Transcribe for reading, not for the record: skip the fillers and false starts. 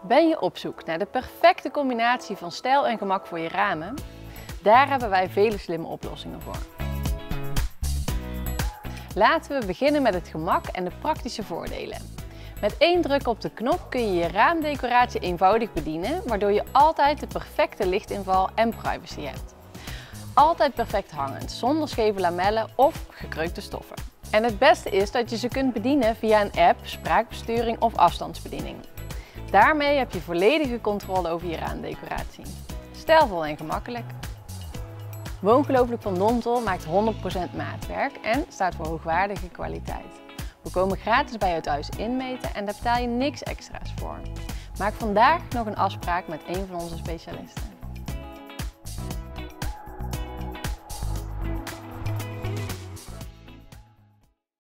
Ben je op zoek naar de perfecte combinatie van stijl en gemak voor je ramen? Daar hebben wij vele slimme oplossingen voor. Laten we beginnen met het gemak en de praktische voordelen. Met één druk op de knop kun je je raamdecoratie eenvoudig bedienen, waardoor je altijd de perfecte lichtinval en privacy hebt. Altijd perfect hangend, zonder scheve lamellen of gekreukte stoffen. En het beste is dat je ze kunt bedienen via een app, spraakbesturing of afstandsbediening. Daarmee heb je volledige controle over je raamdecoratie. Stijlvol en gemakkelijk. Woongelooflijk van Dontel maakt 100% maatwerk en staat voor hoogwaardige kwaliteit. We komen gratis bij je thuis inmeten en daar betaal je niks extra's voor. Maak vandaag nog een afspraak met een van onze specialisten.